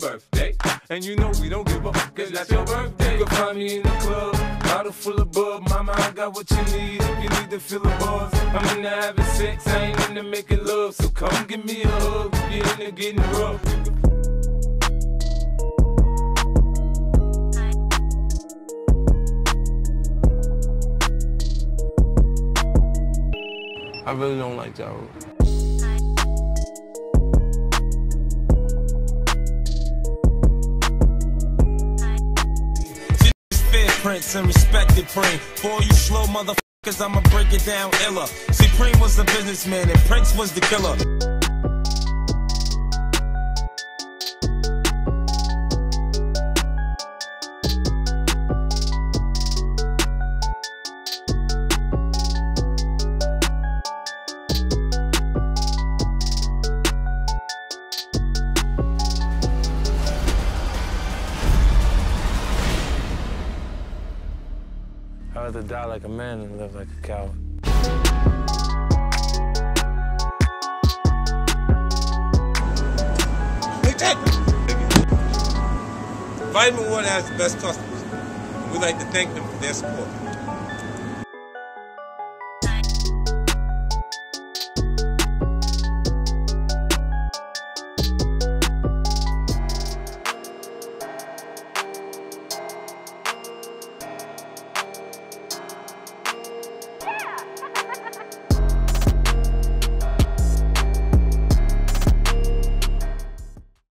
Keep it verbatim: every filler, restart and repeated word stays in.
birthday. And you know we don't give up, cause that's your birthday. You can find me in the club, bottle full of bub. Mama, I got what you need if you need to feel the buzz. I'm into having sex, I ain't into making love. So come give me a hug if you're into getting rough. I really don't like Ja Rule. Prince and respected Preem. For all you slow motherfuckers, I'ma break it down iller. See, Preem was the businessman and Prince was the killer. I'd rather die like a man than live like a coward. Exactly. Vitamin Water has the best customers. We'd like to thank them for their support.